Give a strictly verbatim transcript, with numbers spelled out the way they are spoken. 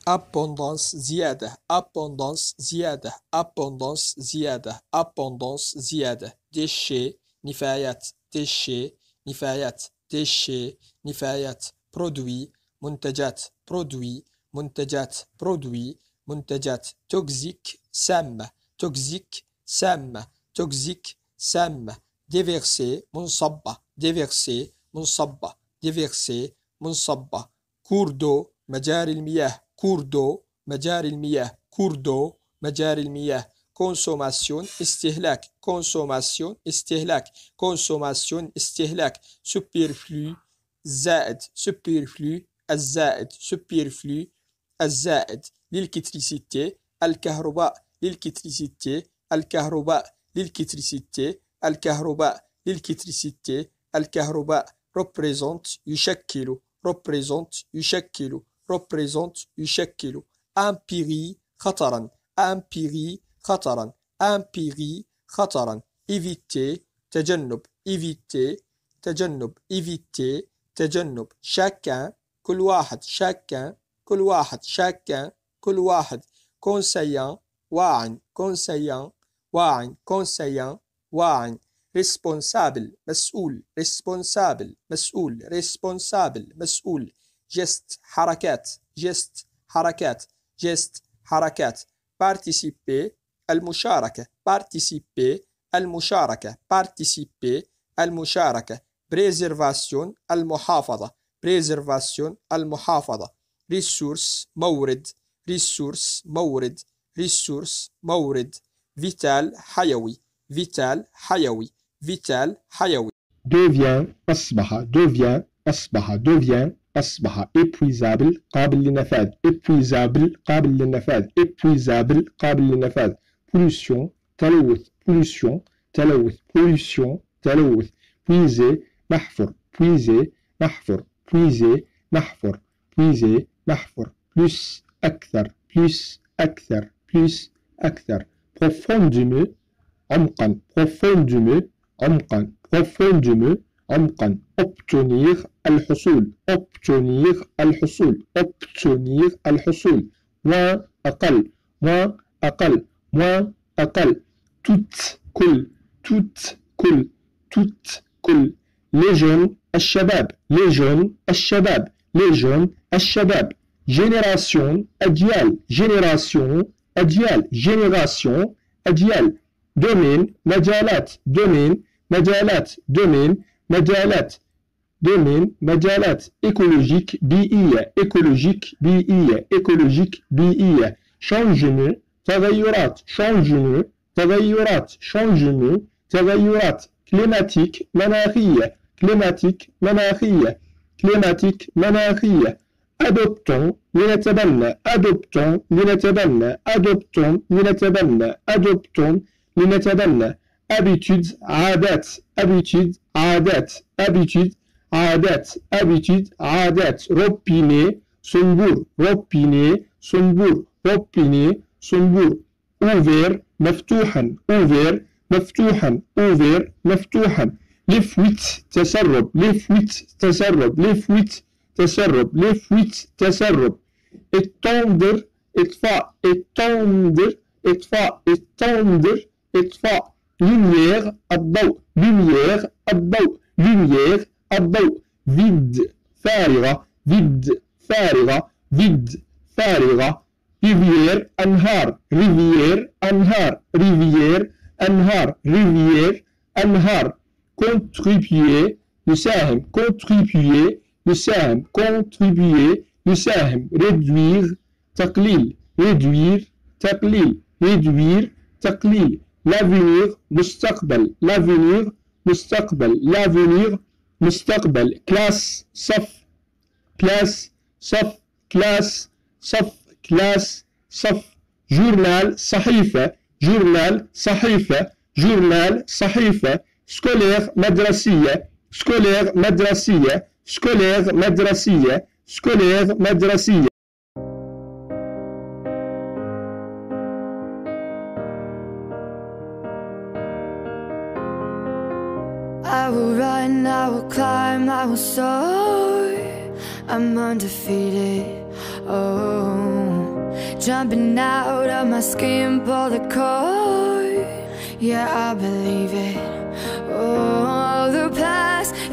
abondance زيادة abondance زيادة abondance زيادة abondance زيادة déchet نفايات déchet نفايات déchet نفايات produit منتجات produit منتجات produit منتجات toxique سامة toxique سامة toxique سامة déverser منصبة déverser منصبة déverser منصبة cours d'eau مجاري المياه cours d'eau مجاري المياه cours d'eau مجاري المياه consommation استهلاك consommation استهلاك consommation استهلاك superflu زائد superflu الزائد superflu الزائد l'électricité الكهرباء l'électricité الكهرباء l'électricité الكهرباء l'électricité الكهرباء représente يشكل représente يشكل représente يشكل empirie خطرا empirie خطرا empirie خطرا éviter تجنب éviter تجنب éviter تجنب chacun كل واحد chacun كل واحد chacun كل واحد conseillant واعٍ conseillant واعٍ conseillant واعٍ responsable مسؤول responsable مسؤول responsable مسؤول geste حركات geste حركات geste حركات participer المشاركة participer المشاركة participer المشاركة préservation المحافظة préservation المحافظة ressource مورد ressource مورد ressource مورد vital حيوي vital حيوي vital حيوي devient أصبح devient أصبح devient أصبح épuisable قابل للنفاذ épuisable قابل للنفاذ épuisable قابل للنفاذ pollution تلوث pollution تلوث pollution تلوث puiser محفر puiser محفر puiser محفر puiser محفر plus أكثر plus أكثر plus أكثر profondément عمقا profondément عمقا profondément عمقا obtenir الحصول obtenir الحصول obtenir الحصول moins أقل moins أقل moins أقل tout كل tout كل tout كل les jeunes الشباب les jeunes الشباب les jeunes الشباب génération أجيال génération أجيال génération أجيال domaine مجالات domaine مجالات domaine مجالات domaine مجالات écologique بيئية écologique بيئية écologique بيئية changement تغيرات changement تغيرات changement تغيرات climatique مناخية climatique مناخية climatique مناخية adoptons لنتبنى adoptons لنتبنى adoptons لنتبنى adoptons لنتبنى habitude عادات habitude عادات habitude عادات habitude عادات robinet صنبور robinet صنبور robinet صنبور ouvert مفتوحا ouvert مفتوحا ouvert مفتوحا les fuites تسرب les fuites تسرب les fuites تسرب les fuites تسرب étendre إطفاء étendre إطفاء étendre إطفاء lumière الضوء lumière الضوء lumière الضوء vide فارغة vide فارغة vide فارغة rivière أنهار rivière أنهار rivière أنهار rivière أنهار contribuer يساهم contribuer يساهم contribuer يساهم réduire تقليل réduire تقليل réduire تقليل l'avenir مستقبل l'avenir مستقبل l'avenir مستقبل classe صف classe صف classe صف classe صف journal صحيفة journal صحيفة journal صحيفة scolaire مدرسية scolaire مدرسية scolaire مدرسية scolaire مدرسية I will run, I will climb, I will soar. I'm undefeated. Oh. jumping out of my skin, pull the cord. Yeah, I believe it. Oh, the past